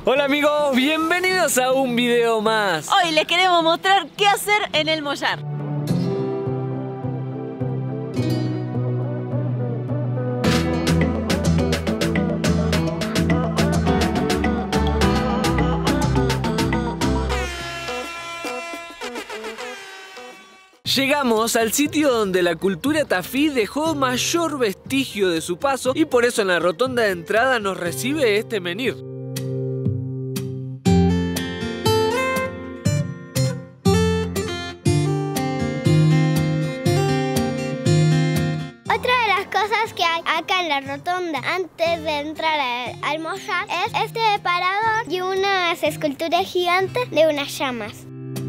Hola amigos, bienvenidos a un video más. Hoy les queremos mostrar qué hacer en el Mollar. Llegamos al sitio donde la cultura tafí dejó mayor vestigio de su paso y por eso en la rotonda de entrada nos recibe este menhir. Otra de las cosas que hay acá en la rotonda antes de entrar al Mollar es este parador y unas esculturas gigantes de unas llamas.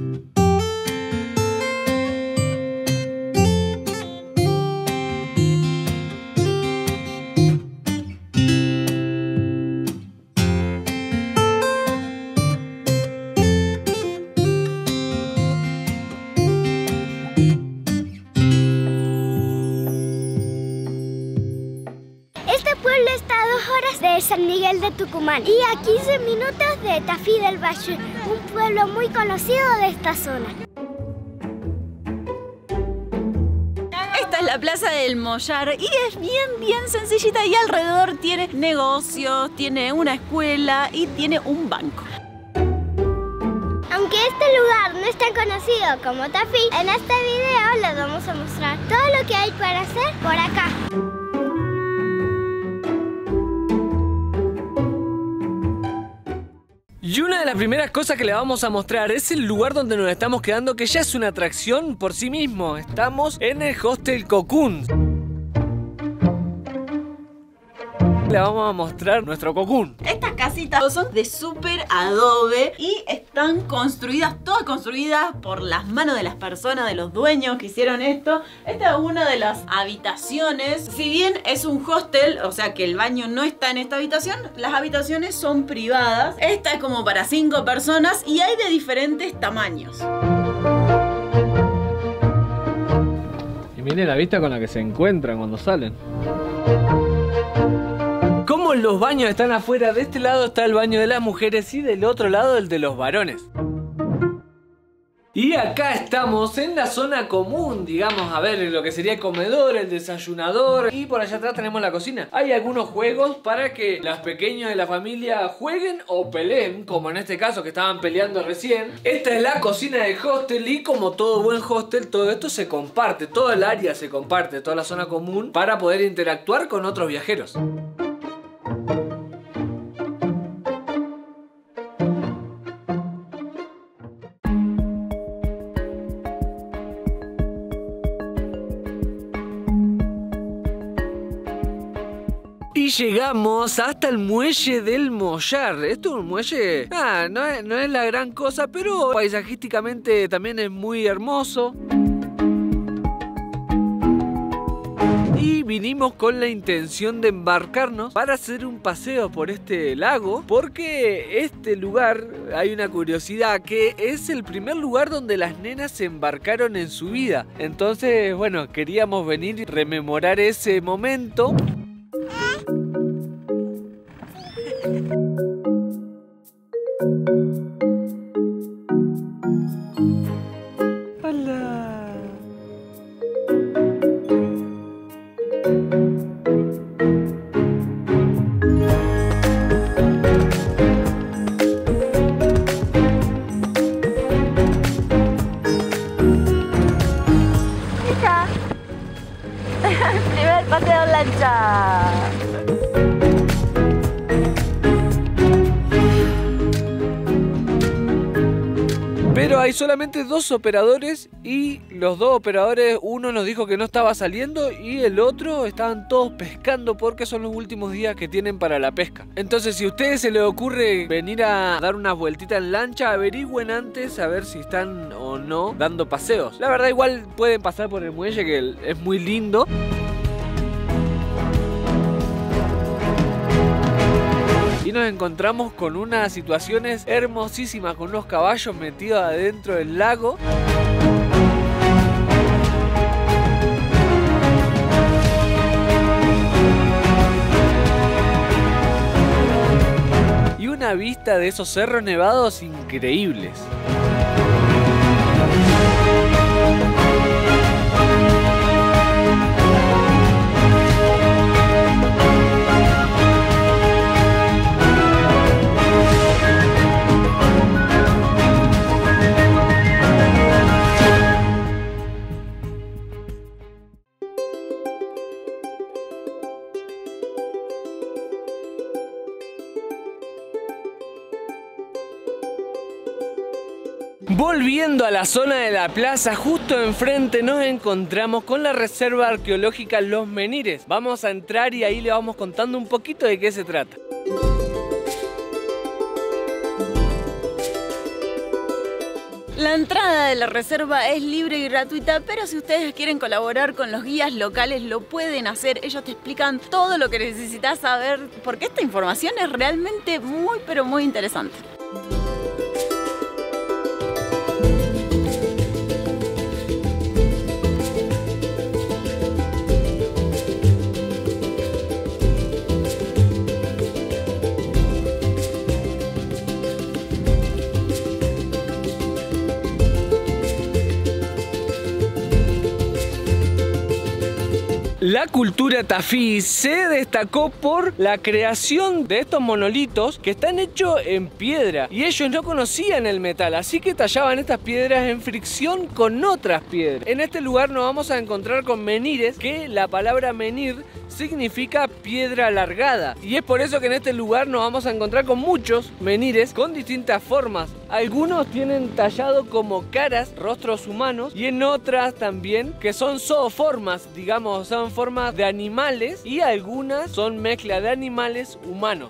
De San Miguel de Tucumán y a 15 minutos de Tafí del Valle, un pueblo muy conocido de esta zona. Esta es la plaza del Mollar y es bien sencillita y alrededor tiene negocios, tiene una escuela y tiene un banco. Aunque este lugar no es tan conocido como Tafí, en este video les vamos a mostrar todo lo que hay para hacer por acá. Y una de las primeras cosas que le vamos a mostrar es el lugar donde nos estamos quedando, que ya es una atracción por sí mismo. Estamos en el Hostel Cocoon. Le vamos a mostrar nuestro cocoon. Estas casitas son de súper adobe y están construidas, todas construidas por las manos de las personas, de los dueños que hicieron esto. Esta es una de las habitaciones. Si bien es un hostel, o sea que el baño no está en esta habitación, las habitaciones son privadas. Esta es como para 5 personas y hay de diferentes tamaños. Y miren la vista con la que se encuentran cuando salen. Como los baños están afuera, de este lado está el baño de las mujeres y del otro lado el de los varones. Y acá estamos en la zona común, digamos, a ver, lo que sería el comedor, el desayunador. Y por allá atrás tenemos la cocina. Hay algunos juegos para que los pequeños de la familia jueguen o peleen, como en este caso que estaban peleando recién. Esta es la cocina del hostel y como todo buen hostel, todo esto se comparte, todo el área se comparte, toda la zona común, para poder interactuar con otros viajeros. Y llegamos hasta el muelle del Mollar. Esto es un muelle, no es la gran cosa, pero paisajísticamente también es muy hermoso. Y vinimos con la intención de embarcarnos para hacer un paseo por este lago, porque este lugar, hay una curiosidad, que es el primer lugar donde las nenas se embarcaron en su vida. Entonces, bueno, queríamos venir y rememorar ese momento. Hola. Hija, primer paseo en lancha. Pero hay solamente 2 operadores y los 2 operadores, uno nos dijo que no estaba saliendo y el otro estaban todos pescando porque son los últimos días que tienen para la pesca. Entonces si a ustedes se les ocurre venir a dar una vueltita en lancha, averigüen antes a ver si están o no dando paseos. La verdad igual pueden pasar por el muelle, que es muy lindo. Y nos encontramos con unas situaciones hermosísimas, con unos caballos metidos adentro del lago. una vista de esos cerros nevados increíbles. Volviendo a la zona de la plaza, justo enfrente nos encontramos con la reserva arqueológica Los Menires. Vamos a entrar y ahí le vamos contando un poquito de qué se trata. La entrada de la reserva es libre y gratuita, pero si ustedes quieren colaborar con los guías locales lo pueden hacer. Ellos te explican todo lo que necesitas saber porque esta información es realmente muy pero muy interesante. La cultura tafí se destacó por la creación de estos monolitos que están hechos en piedra y ellos no conocían el metal, así que tallaban estas piedras en fricción con otras piedras. En este lugar nos vamos a encontrar con menires, que la palabra menir significa piedra alargada, y es por eso que en este lugar nos vamos a encontrar con muchos menires con distintas formas. Algunos tienen tallado como caras, rostros humanos, y en otras también que son zooformas, digamos, son formas de animales, y algunas son mezcla de animales humanos.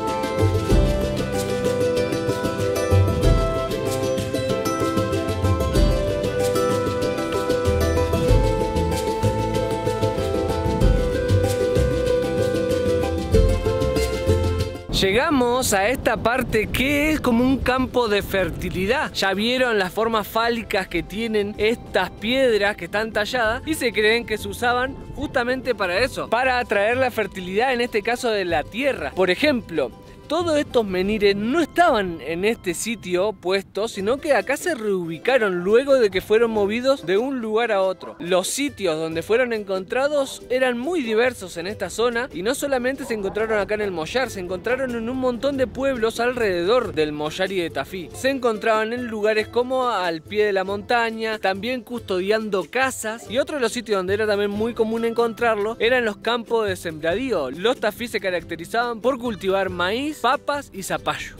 Llegamos a esta parte que es como un campo de fertilidad. Ya vieron las formas fálicas que tienen estas piedras que están talladas y se creen que se usaban justamente para eso, para atraer la fertilidad, en este caso de la tierra. Por ejemplo, todos estos menires no estaban en este sitio puestos, sino que acá se reubicaron luego de que fueron movidos de un lugar a otro. Los sitios donde fueron encontrados eran muy diversos en esta zona y no solamente se encontraron acá en el Mollar, se encontraron en un montón de pueblos alrededor del Mollar y de Tafí. Se encontraban en lugares como al pie de la montaña, también custodiando casas, y otro de los sitios donde era también muy común encontrarlo eran los campos de sembradío. Los tafí se caracterizaban por cultivar maíz, papas y zapallo.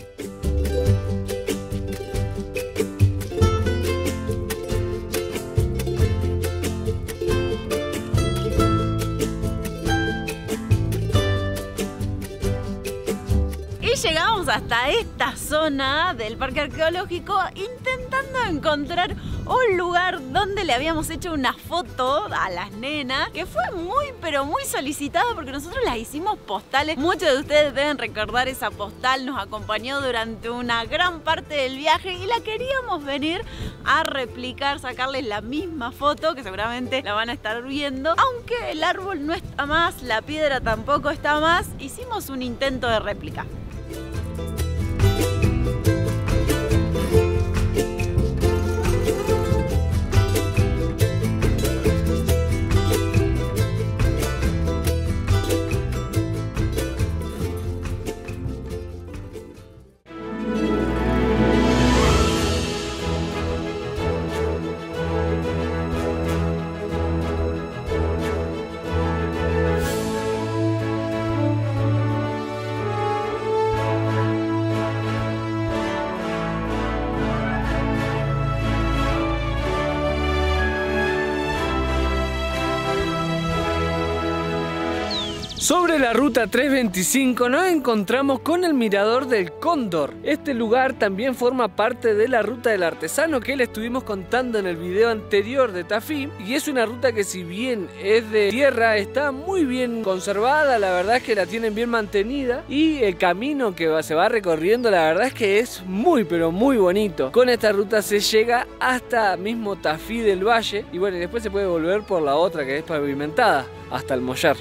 Y llegamos hasta esta zona del parque arqueológico intentando encontrar un lugar donde le habíamos hecho una foto a las nenas que fue muy pero muy solicitada porque nosotros las hicimos postales. Muchos de ustedes deben recordar esa postal, nos acompañó durante una gran parte del viaje y la queríamos venir a replicar, sacarles la misma foto que seguramente la van a estar viendo. Aunque el árbol no está más, la piedra tampoco está más, hicimos un intento de réplica. Sobre la ruta 325 nos encontramos con el Mirador del Cóndor. Este lugar también forma parte de la Ruta del Artesano que le estuvimos contando en el video anterior de Tafí, y es una ruta que, si bien es de tierra, está muy bien conservada. La verdad es que la tienen bien mantenida y el camino que se va recorriendo, la verdad es que es muy pero muy bonito. Con esta ruta se llega hasta mismo Tafí del Valle y bueno, después se puede volver por la otra que es pavimentada hasta el Mollar.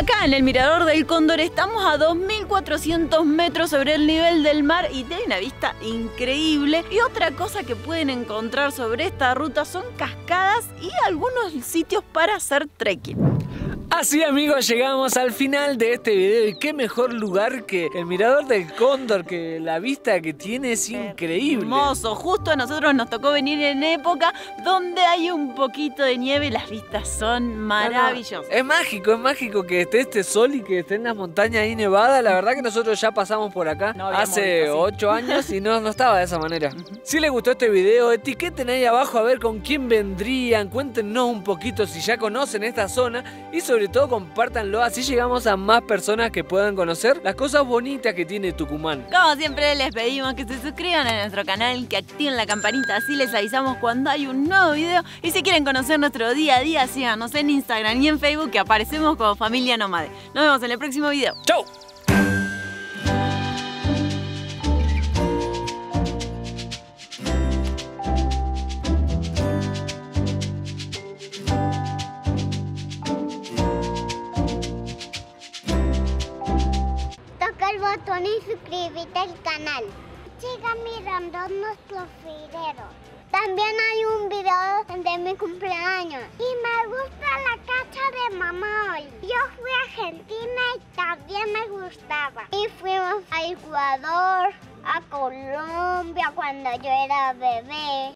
Acá en el Mirador del Cóndor estamos a 2400 metros sobre el nivel del mar y tiene una vista increíble. Y otra cosa que pueden encontrar sobre esta ruta son cascadas y algunos sitios para hacer trekking. Así, amigos, llegamos al final de este video y qué mejor lugar que el Mirador del Cóndor, que la vista que tiene es increíble. Hermoso, justo a nosotros nos tocó venir en época donde hay un poquito de nieve y las vistas son maravillosas. Es mágico que esté este sol y que esté en las montañas ahí nevadas. La verdad que nosotros ya pasamos por acá hace 8 años y no estaba de esa manera. Si les gustó este video, etiqueten ahí abajo a ver con quién vendrían, cuéntenos un poquito si ya conocen esta zona y sobre todo compártanlo, así llegamos a más personas que puedan conocer las cosas bonitas que tiene Tucumán. Como siempre les pedimos que se suscriban a nuestro canal, que activen la campanita, así les avisamos cuando hay un nuevo video. Y si quieren conocer nuestro día a día, síganos en Instagram y en Facebook, que aparecemos como Familia Nómade. Nos vemos en el próximo video. ¡Chau! El botón y suscríbete al canal. Sigan mirando nuestros videos. También hay un video de mi cumpleaños. Y me gusta la casa de mamá hoy. Yo fui a Argentina y también me gustaba. Y fuimos a Ecuador, a Colombia cuando yo era bebé.